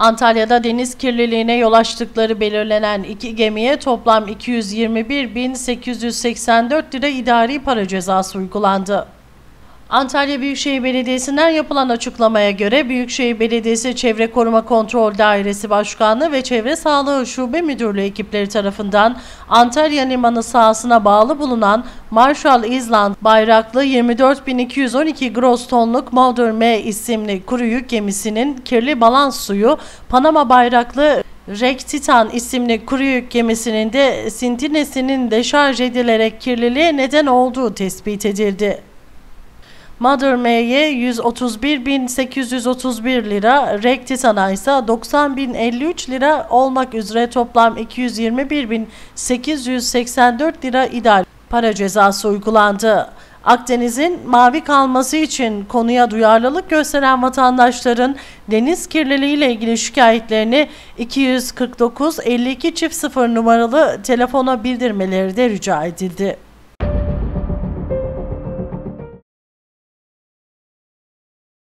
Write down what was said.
Antalya'da deniz kirliliğine yol açtıkları belirlenen iki gemiye toplam 221.884 lira idari para cezası uygulandı. Antalya Büyükşehir Belediyesi'nden yapılan açıklamaya göre Büyükşehir Belediyesi Çevre Koruma Kontrol Dairesi Başkanlığı ve Çevre Sağlığı Şube Müdürlüğü ekipleri tarafından Antalya Limanı sahasına bağlı bulunan Marshall Island bayraklı 24.212 gross tonluk Mother M isimli kuru yük gemisinin kirli balans suyu, Panama bayraklı Rek Titan isimli kuru yük gemisinin de sintinesinin deşarj edilerek kirliliğe neden olduğu tespit edildi. Mother M'ye 131.831 lira, Rek Titan'a ise 90.053 lira olmak üzere toplam 221.884 lira idari para cezası uygulandı. Akdeniz'in mavi kalması için konuya duyarlılık gösteren vatandaşların deniz kirliliği ile ilgili şikayetlerini 249 52 0 numaralı telefona bildirmeleri de rica edildi.